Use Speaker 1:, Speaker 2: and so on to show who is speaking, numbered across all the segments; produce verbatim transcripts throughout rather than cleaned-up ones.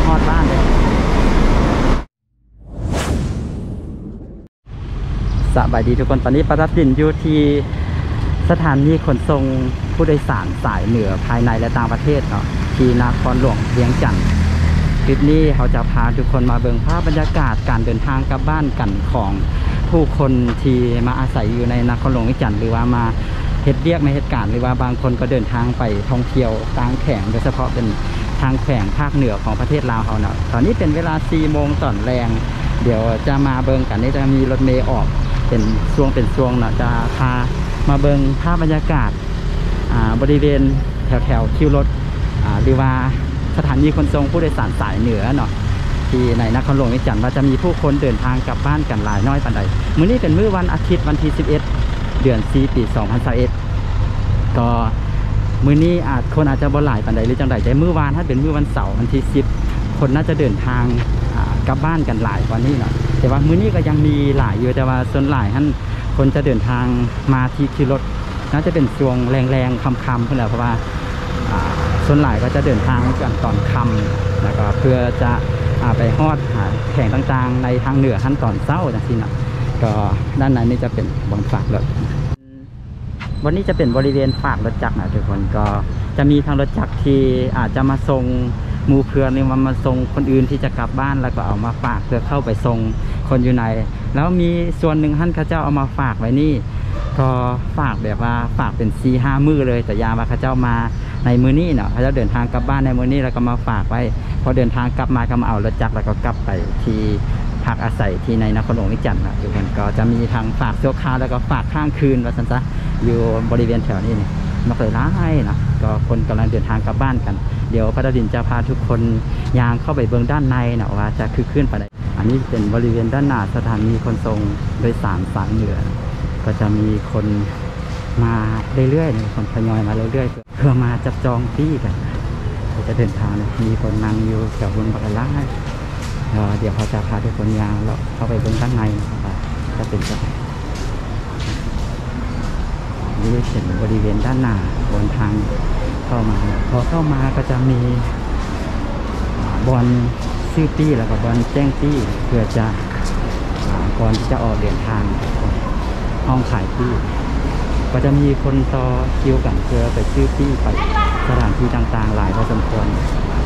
Speaker 1: ฮอดบ้านเลยสบายดีทุกคนตอนนี้ประทับดินอยู่ที่สถานีขนส่งผู้โดยสารสายเหนือภายในและต่างประเทศเนาะที่นครหลวงเวียงจันทร์คลิปนี้เขาจะพาทุกคนมาเบิ่งภาพบรรยากาศการเดินทางกลับบ้านกันของผู้คนที่มาอาศัยอยู่ในนครหลวงเวียงจันทร์หรือว่ามาเฮ็ดเรียกในเหตุการณ์หรือว่าบางคนก็เดินทางไปท่องเที่ยวกลางแขงโดยเฉพาะเป็นทางแขวงภาคเหนือของประเทศลาวเขาเนาะตอนนี้เป็นเวลาสี่โมงตอนแรงเดี๋ยวจะมาเบิ่งกันนี่จะมีรถเมล์ออกเป็นช่วงเป็นช่วงเนาะจะพามาเบิ่งภาพบรรยากาศบริเวณแถวแถวคิวรถหรือว่าสถานีขนส่งผู้โดยสารสายเหนือเนาะที่ในนครหลวงเวียงจันทร์ว่าจะมีผู้คนเดินทางกลับบ้านกันหลายน้อยปานใดมื้อนี้เป็นมื้อวันอาทิตย์วันที่สิบเอ็ดเดือนสี่ปีสองพันยี่สิบเอ็ดก็มื้อนี้อาจคนอาจจะบ่หลายปานใดหรือจังใดแต่มื้อวานถ้าเป็นมื้อวันเสาร์วันที่สิบคนน่าจะเดินทางกลับบ้านกันหลายกว่านี้เนาะแต่ว่ามื้อนี้ก็ยังมีหลายอยู่แต่ว่าส่วนหลายท่านคนจะเดินทางมาที่คิวรถน่าจะเป็นช่วงแรงๆค่ำๆเพื่อนแหละเพราะว่าส่วนหลายก็จะเดินทางกันตอนค่ำแล้วก็เพื่อจะไปฮอดแข่งต่างๆในทางเหนือขั้นตอนเช้าจังซี่นะก็ด้านในนี่จะเป็นบนฝากรถวันนี้จะเป็นบริเวณฝากรถจักรนะทุกคนก็จะมีทางรถจักรที่อาจจะมาส่งหมู่เพื่อนหรือมามาส่งคนอื่นที่จะกลับบ้านแล้วก็เอามาฝากเพื่อเข้าไปส่งคนอยู่ในแล้วมีส่วนหนึ่งท่านข้าเจ้าเอามาฝากไว้นี่ก็ฝากแบบว่าฝากเป็นสี่ห้ามือเลยแต่ยาว่าข้าเจ้ามาในมือนี้เนาะข้าเจ้าเดินทางกลับบ้านในมือนี้แล้วก็มาฝากไว้พอเดินทางกลับมาก็มาเอารถจักรแล้วก็กลับไปที่พักอาศัยที่ในนครหลวงเวียงจันทร์นะทุกคนก็จะมีทางฝากชั่วคราวแล้วก็ฝากข้างคืนว่าสันซะอยู่บริเวณแถวนี้นี่มาเคยร้ายนะก็คนกำลังเดินทางกลับบ้านกันเดี๋ยวพระดาดินจะพาทุกคนยางเข้าไปเบื้องด้านในนะว่าจะคือขึ้นไปได้อันนี้เป็นบริเวณด้านหน้าสถานีขนส่งโดยสารสายเหนือก็จะมีคนมาเรื่อยๆคนทยอยมาเรื่อยๆเพื่อมาจับจองที่กันจะเดินทางมีคนนั่งอยู่แถวบนบักล้าเดี๋ยวเขาจะพาทุกคนยางแล้วเข้าไปเบื้องด้านในนะครับจะเป็นจะนี่เป็นบริเวณด้านหน้าบนทางเข้ามาพอเข้ามาก็จะมีบอลซื้อปี้แล้วก็บอลแจ้งปี้เพื่อจะก่อนที่จะออกเดินทางห้องขายปี้ก็จะมีคนต่อคิวกันเพื่อไปซื้อปี้ไปสถานที่ต่างๆหลายพอสมควร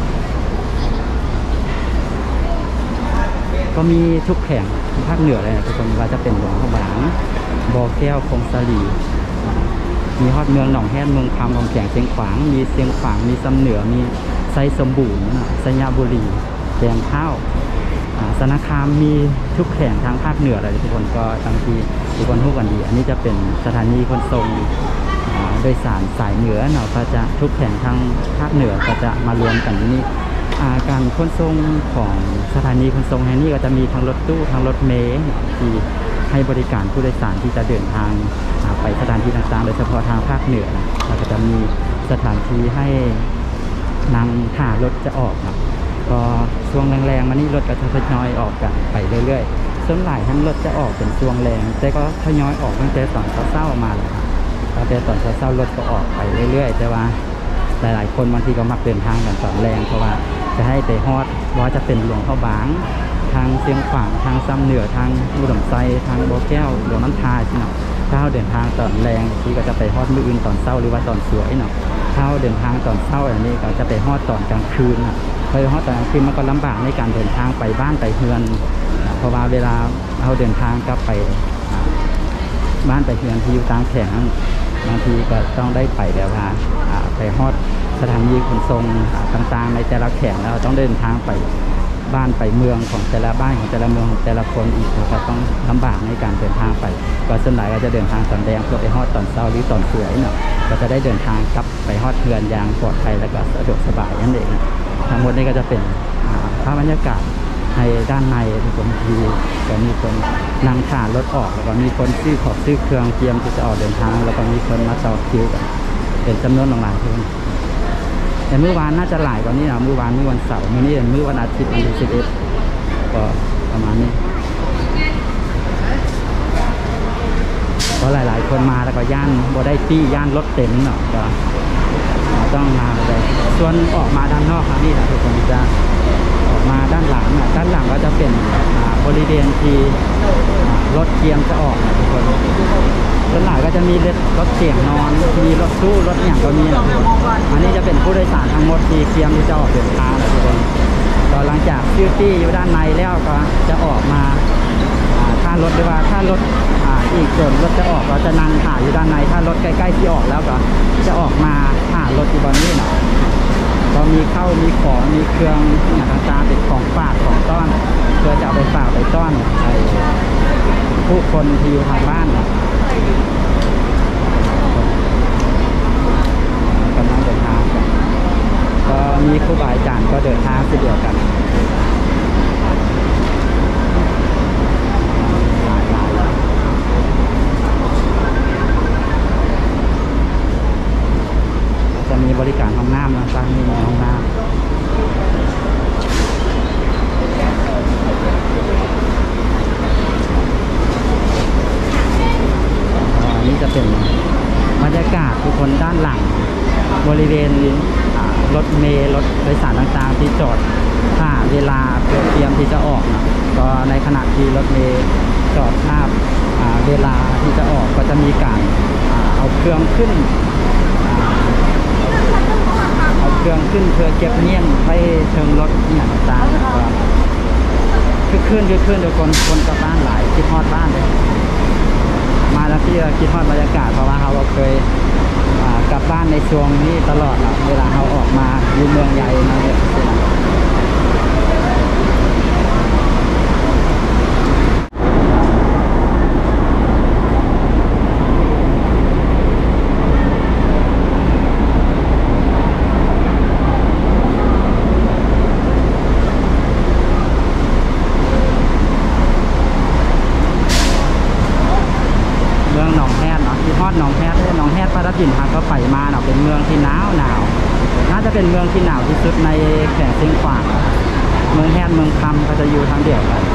Speaker 1: ก็มีทุกแข่งภาคเหนือเลยนะทุกคนว่าจะเป็นหลวงพระบางบ่อแก้วคงสลีมีฮอดเมืองหนองแฮดเมืองคำของแข่งเชียงขวางมีเชียงขวางมีซ้ำเหนือมีไซสมบูรณ์สัญญาบุรีแดงข้าวสารคามมีทุกแข่งทางภาคเหนือเลยทุกคนก็บางทีทุกคนรู้กันดีอันนี้จะเป็นสถานีขนส่งโดยสารสายเหนือเนาะก็จะทุกแข่งทางภาคเหนือก็จะมารวมกันที่นี่การขนส่งของสถานีขนส่งแห่งนี้ก็จะมีทั้งรถตู้ทั้งรถเมล์ที่ให้บริการผู้โดยสารที่จะเดินทางไปสถานที่ต่างๆโดยเฉพาะทางภาคเหนือแล้วก็จะมีสถานที่ให้นั่งท่ารถจะออกครับก็ช่วงแรงๆมานี่รถก็จะทยอยออกกันไปเรื่อยๆส่วนหลายท่านรถจะออกเป็นช่วงแรงแต่ก็ทยอยออกตั้งแต่ตอนเช้าๆมาเลยตั้งแต่ตอนเช้าๆรถก็ออกไปเรื่อยๆแต่ว่าหลายๆคนบางทีก็มักเดินทางกันตอนแรงเพราะว่าจะให้ไปฮอดว่าจะเป็นหลวงพ่อบางทางเชียงขวางทางซ้ำเหนือทางอุดมไซทางบ่อแก้วหลวงน้ำทาใช่ไหมถ้าเราเดินทางตอนแรงที่ก็จะไปฮอดมื้ออื่นตอนเช้าหรือว่าตอนสวยเนาะถ้าเราเดินทางตอนเช้าอย่างนี้ก็จะไปฮอดตอนกลางคืนเพราะฮอดตอนกลางคืนมันก็ลำบากในการเดินทางไปบ้านไปเฮือนเพราะว่าเวลาเราเดินทางกลับไปบ้านไปเฮือนที่อยู่กลางแข่งบางทีก็ต้องได้ไปแบบว่าไปฮอดสถานีขนส่งต่างๆในแต่ละแข่งแล้วต้องเดินทางไปบ้านไปเมืองของแต่ละบ้านของแต่ละเมืองของแต่ละคนอีกก็ต้องลำบากในการเดินทางไปก็ส่วนใหญ่ก็จะเดินทางตอนแดงเพื่อไปฮอดตอนเช้าหรือตอนสวยเนาะก็จะได้เดินทางกลับไปฮอดเฮือนอย่างปลอดภัยและก็สะดวกสบายนั่นเองทั้งหมดนี้ก็จะเป็นภาพบรรยากาศในด้านในทุกคนทีก็มีคนนั่งถ่ารถออกแล้วก็มีคนซื้อของซื้อเครื่องเตรียมที่จะออกเดินทางแล้วก็มีคนมาต่อคิวกันเป็นจำนวนหลายๆคนแต่เมื่อวานน่าจะหลายกว่านี้นะเมื่อวานเมื่อวันเสาร์มื้อนี้เป็นมื้อวันอาทิตย์วันที่สิบเอ็ดก็ประมาณนี้เพราะหลายๆคนมาแล้วก็ย่านบ่ได้ตี้ย่านรถเต็มเนาะก็ต้องมาเลยส่วนออกมาด้านนอกครับนี่นะทุกคนจะอลังนะด้านหลังก็จะเป็นบริเวณที่รถเกียมจะออกนะทุกคนด้านหลังก็จะมีรถเสียงนอนมีรถตู้รถอย่างก็มีนะทุกคนอันนี้จะเป็นผู้โดยสารทั้งหมดที่เกียมที่จะออกเดินทางนะทุกคนก็หลังจากซิวตี้อยู่ด้านในแล้วก็จะออกมาถ้ารถหรือว่าถ้ารถอีกส่วนรถจะออกเราจะนั่งถ่ายอยู่ด้านในถ้ารถใกล้ๆที่ออกแล้วก็จะออกมาถ่ายรถอยู่บนนี้นะก็มีเข้ามีของมีเครื่องอย่างต่างๆเป็นของฝากของต้อนเพื่อจะเอาไปฝากไปต้อนผู้คนที่อยู่ทางบ้านกำลังเดินทางกันก็มีครูบาอาจารย์ก็เดินทางเช่นเดียวกันจะมีบริการห้องน้ำนะตั้งมีห้องน้ำอันนี้จะเป็นบรรยากาศทุกคนด้านหลังบริเวณรถเมล์รถโดยสารต่างๆที่จอดท่าเวลาเพื่อเตรียมที่จะออกนะก็ในขณะที่รถเมล์จอดท่าเวลาที่จะออกก็จะมีการเอาเครื่องขึ้นเอาเครื่องขึ้นเพื่อเก็บเงี่ยนไปเชิงรถอย่างต่างๆคือขึ้นคือขึ้นทุกคนคนกลับบ้านหลายคิดฮอดบ้านมาแล้วที่คิดฮอดบรรยากาศเพราะว่าเราเคยกลับบ้านในช่วงนี้ตลอดเวลาเราออกมาอยู่เมืองใหญ่นะเนี่ยเมืองหนองแฮดเนาะที่ฮอดหนองแฮดหนองแฮดปาราจินทางก็ไปมาเนาะเป็นเมืองที่หนาวหนาวน่าจะเป็นเมืองที่หนาวที่สุดในแขวงเชียงขวางเมืองแฮดเมืองคำก็จะอยู่ทางเดียวกัน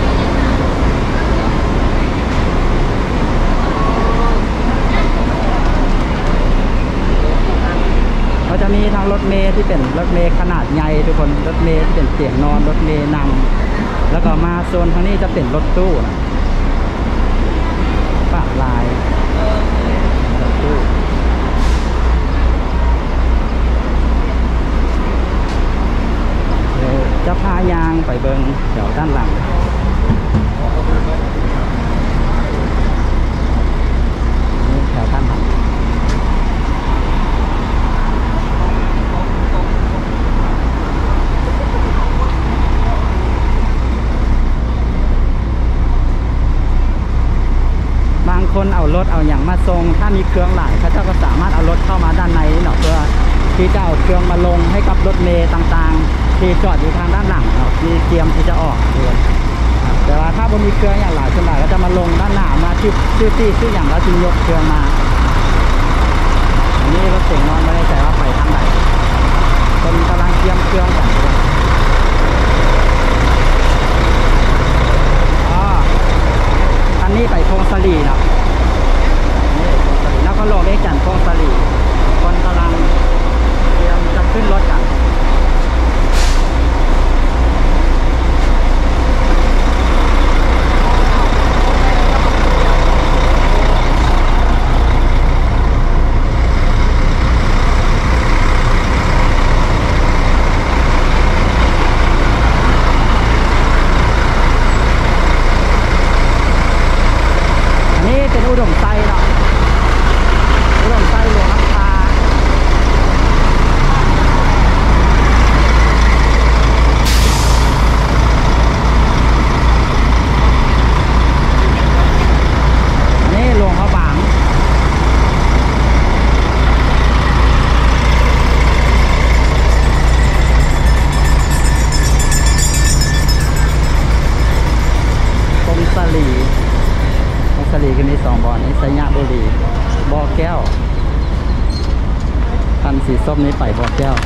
Speaker 1: ก็จะมีทางรถเมล์ที่เป็นรถเมล์ขนาดใหญ่ทุกคนรถเมล์ที่เป็นเตียงนอนรถเมล์นำแล้วก็มาโซนทางนี้จะเป็นรถตู้นะปะลายรถตู้เดี๋ยวจะพายางไปเบิงเดี๋ยวด้านหลังนี่แถวด้านหลังบางคนเอารถเอาอย่างมาทรงถ้ามีเครื่องหลายเขาเจ้าก็สามารถเอารถเข้ามาด้านในเนาะเพื่อที่จะเอาเครื่องมาลงให้กับรถเมล์ต่างๆที่จอดอยู่ทางด้านหลังเนาะที่เตรียมที่จะออกด้วยแต่ว่าถ้าบ่มีเครื่องอย่างหลายส่วนใหญ่ก็จะมาลงด้านหน้ามาชื่อชื่อที่ชื่ออย่างแล้วจึงยกเครื่องมาอันนี้รถเสียงนอนไม่ได้ใจว่าไปทางไหนคนกำลังเตรียมเครื่องกันอันนี้ไปโพงสลีเนาะแล้วก็ลงเล็กจันโพงสลีคนกำลังเตรียมจะขึ้นรถกันเป็นอุดมไซเนาะอุดมไซหลวงน้ำชาอันนี้หลวงพระบางกรมสลีสลีก็มีสองบ่อนี้สยามบุรีบ่อแก้วคันสีส้มนี้ไปบ่อแก้ว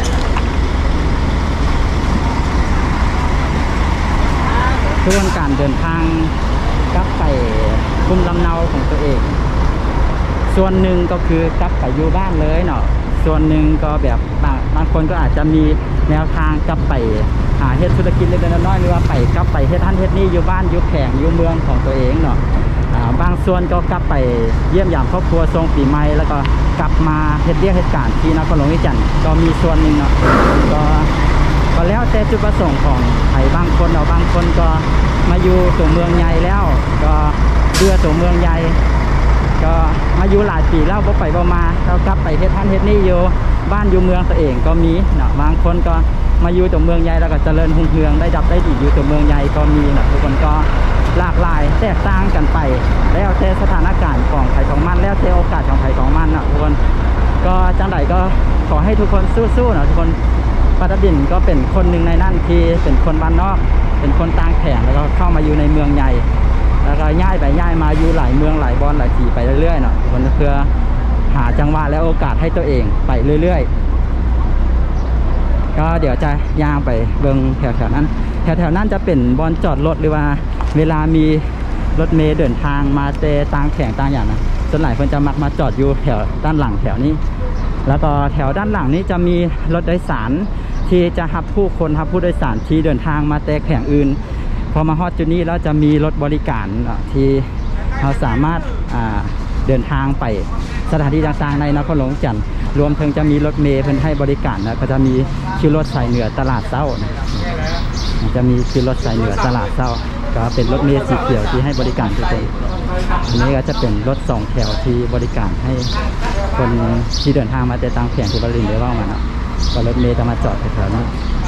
Speaker 1: ช่วงการเดินทางกลับไปภูมิลำเนาของตัวเองส่วนหนึ่งก็คือกลับไปอยู่บ้านเลยเนาะส่วนหนึ่งก็แบบบางบางคนก็อาจจะมีแนวทางกลับไปหาเฮ็ดธุรกิจเล็กๆน้อยๆหรือว่าไปกลับไปเฮ็ดท่านเฮ็ดนี่อยู่บ้านอยู่แข่งอยู่เมืองของตัวเองเนาะบางส่วนก็กลับไปเยี่ยมยามครอบครัวทรงปีใหม่แล้วก็กลับมาเฮ็ดเรียกเหตุการณ์ที่นครหลวงวิจันทร์ก็มีส่วนหนึ่งเนาะก็ก็แล้วแต่จุดประสงค์ของใครบางคนเอาบางคนก็มาอยู่ตัวเมืองใหญ่แล้วก็เพื่อตัวเมืองใหญ่ก็มาอยู่หลายปีแล้วบ่ไปบ่มาแล้วกลับไปเฮ็ดท่านเฮ็ดนี่อยู่บ้านอยู่เมืองตัวเองก็มีเนาะบางคนก็มาอยู่ตัวเมืองใหญ่แล้วก็เจริญรุ่งเรืองได้ดับได้ดีอยู่ตัวเมืองใหญ่ก็มีเนาะทุกคนก็หลากหลายแตกต่างกันไปแล้วแต่สถานการณ์ของใครของมันแล้วแต่โอกาสของใครของมันเนาะทุกคนก็จังไดก็ขอให้ทุกคนสู้ๆเนาะทุกคนปาตบินก็เป็นคนหนึ่งในนั้นที่เป็นคนบ้านนอกเป็นคนต่างแข่งแล้วก็เข้ามาอยู่ในเมืองใหญ่แล้วก็ย้ายไปย้ายมาอยู่หลายเมืองหลายบอนหลายที่ไปเรื่อยๆเนาะทุกคนเพื่อหาจังหวะและโอกาสให้ตัวเองไปเรื่อยๆก็เดี๋ยวจะย่างไปเบิ่งแถวๆนั้นแถวๆนั้นจะเป็นบอนจอดรถหรือว่าเวลามีรถเมล์เดินทางมาเตะต่างแข่งต่างอย่างนะส่วนหลายคนจะมักมาจอดอยู่แถวด้านหลังแถวนี้แล้วก็แถวด้านหลังนี้จะมีรถโดยสารที่จะรับผู้คนรับผู้โดยสารที่เดินทางมาเตะแข่งอื่นพอมาฮอดจุดนี้แล้วจะมีรถบริการที่เราสามารถเดินทางไปสถานที่ต่างๆในนครหลวงจันทร์รวมถึงจะมีรถเมล์เพิ่นให้บริการนะก็จะมีคิวรถสายเหนือตลาดเช้านะจะมีคิวรถสายเหนือตลาดเช้าก็เป็นรถเมล์สีเขียวที่ให้บริการทุกคนอันนี้ก็จะเป็นรถสองแถวที่บริการให้คนที่เดินทางมาแต่ต่างแข่งที่บริเวณเดี๋ยวว่ามาเนาะก็รถเมล์จะมาจอดแถวๆนี้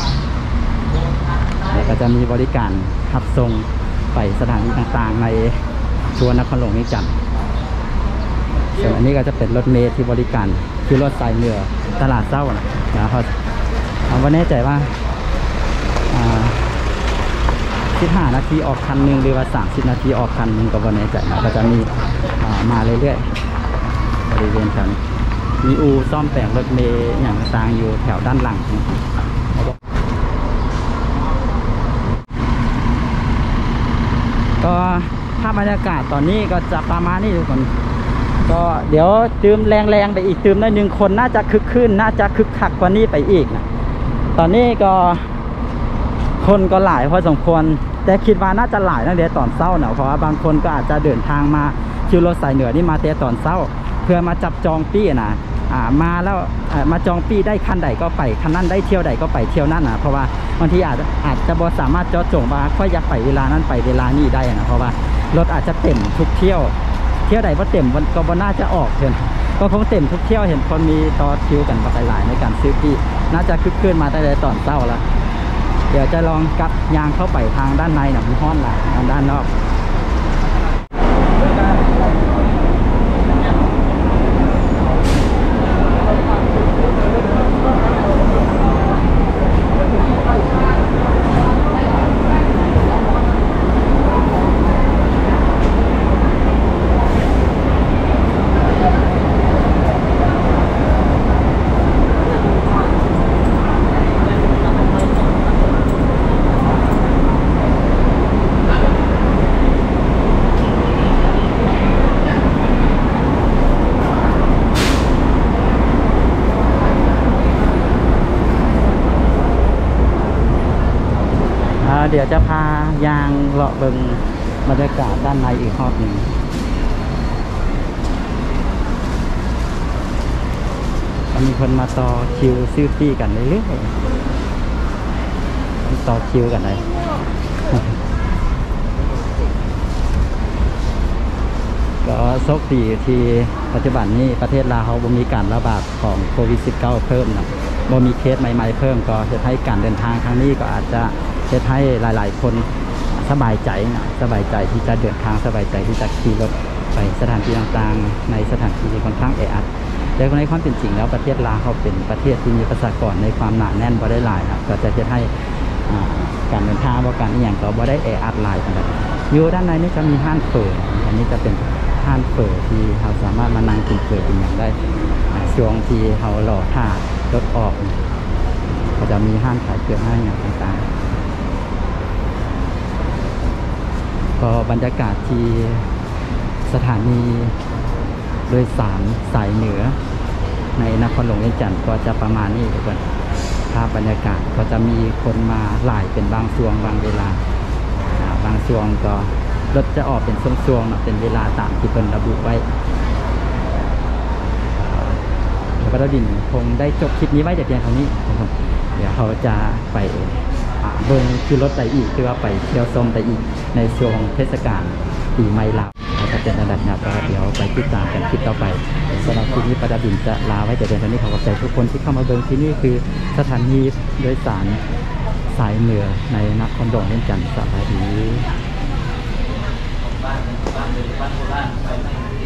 Speaker 1: แล้วก็จะมีบริการขับส่งไปสถานที่ต่างๆในชัวนครหลวงวิจันทร์ส่วนอันนี้ก็จะเป็นรถเมล์ที่บริการคือรถสายเหนือตลาดเช้านะนะครับเอาไว้แน่ใจว่าสิบห้านาทีออกคันหนึ่งหรือว่าสามสิบนาทีออกคันหนึ่งก็วันนี้จะก็จะมีมาเรื่อยๆบริเวณแถวนี้มีอูซ่อมแต่งรถเมล์อย่างต่างอยู่แถวด้านหลังก็ภาพบรรยากาศตอนนี้ก็จะประมาณนี้ทุกคนก็เดี๋ยวตืมแรงๆไปอีกตืมได้หนึ่งคนน่าจะคึกคืนน่าจะคึกคักกว่านี้ไปอีกนะตอนนี้ก็คนก็หลายพอสมควรแต่คิดว่าน่าจะหลายตั้งแต่ตอนเช้าเนาะเพราะว่าบางคนก็อาจจะเดินทางมาคิวรถสายเหนือนี่มาแต่ตอนเช้าเพื่อมาจับจองปี้นะอ่ามาแล้วมาจองปี้ได้คันใดก็ไปคันนั้นได้เที่ยวใดก็ไปเที่ยวนั้นนะเพราะว่าบางทีอาจอาจจะบ่สามารถเจาะจงว่าค่อยอยากไปเวลานั้นไปเวลานี้ได้นะเพราะว่ารถอาจจะเต็มทุกเที่ยวเที่ยวใดว่าเต็มก็บ่น่าจะออกเห็นก็คงเต็มทุกเที่ยวเห็นคนมีต่อคิวกันไปหลายในการซื้อปี้น่าจะคึกคืนมาตั้งแต่ตอนเช้าแล้วเดี๋ยวจะลองกับยางเข้าไปทางด้านในนะมีห้อนหลายทางด้านนอกเดี๋ยวจะพายางเลาะเบิ่งบรรยากาศด้านในอีกรอบหนึ่งมีคนมาต่อคิวซื้อปี้กันเรื่อยๆต่อคิวกันเลยก็โชคดีที่ปัจจุบันนี้ประเทศลาวเขาบ่มีการระบาดของโควิด สิบเก้า เพิ่มนะบ่มีเคสใหม่ๆเพิ่มก็จะให้การเดินทางครั้งนี้ก็อาจจะจะให้หลายๆคนสบายใจนะสบายใจที่จะเดินทางสบายใจที่จะขี่รถไปสถานที่ต่างๆในสถานที่ที่ค่อนข้างแออัดแต่ในความเป็นจริงแล้วประเทศลาวเขาเป็นประเทศที่มีประชากรในความหนาแน่นบ่ได้หลายครับก็จะจะให้การเดินทางบ่การอย่างก็บ่ได้แออัดหลายขนาดนั้นอยู่ด้านในนี่จะมีห้างเฝออันนี้จะเป็นห้างเฝอที่เราสามารถมานั่งกินเฝอกินอย่างได้ช่วงที่เรารอท่ารถออกก็จะมีห้างขายเฝอห้างอย่างต่างๆก็บรรยากาศที่สถานีโดยสารสายเหนือในนครหลวงวิจันทร์ก็จะประมาณนี้ทุกคนภาพบรรยากาศก็จะมีคนมาหลายเป็นบางช่วงบางเวลาอ่าบางช่วงก็รถจะออกเป็นช่วงๆเนาะเป็นเวลาตามที่เพิ่นระบุไว้เดี๋ยวก็ดินคงได้จบคลิปนี้ไว้แต่เพียงเท่านี้นะครับเดี๋ยวเขาจะไปหาเบิ่งคือรถไปอีกคือว่าไปเที่ยวชมไปอีกในช่วงเทศกาลปีใหม่ลาวจะเป็นระดับนะครับเดี๋ยวไปติดตามกันคลิปต่อไปสำหรับคลิปนี้ประดินจะลาไว้แต่เพียงเท่านี้ขอขอบใจทุกคนที่เข้ามาเบิ่งที่นี่คือสถานีโดยสารสายเหนือในนครหลวงเวียงจันทร์สวัสดีบ้านบ้านบ้านโบราณไป